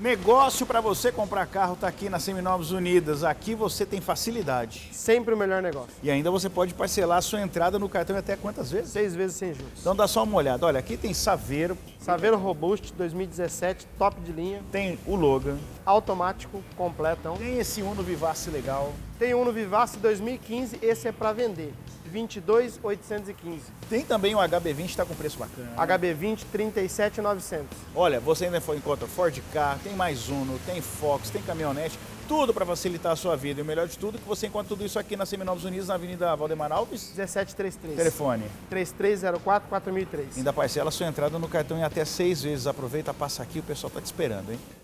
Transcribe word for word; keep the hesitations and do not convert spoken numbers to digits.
Negócio para você comprar carro tá aqui na Seminovos Unidas. Aqui você tem facilidade. Sempre o melhor negócio. E ainda você pode parcelar a sua entrada no cartão até quantas vezes? Seis vezes sem juros. Então dá só uma olhada. Olha, aqui tem Saveiro. Saveiro Robust dois mil e dezessete, top de linha. Tem o Logan. Automático, completão. Tem esse Uno Vivace legal. Tem Uno Vivace dois mil e quinze, esse é para vender. vinte e dois mil oitocentos e quinze. Tem também o H B vinte, está com preço bacana. H B vinte, trinta e sete mil e novecentos. Olha, você ainda encontra Ford Ka, tem mais Uno, tem Fox, tem caminhonete, tudo para facilitar a sua vida. E o melhor de tudo é que você encontra tudo isso aqui na Seminovos Unidos, na Avenida Valdemar Alves. dezessete trinta e três. Telefone. três três zero quatro, quatro mil e três. Ainda parcela a sua entrada no cartão em até seis vezes. Aproveita, passa aqui, o pessoal está te esperando, hein?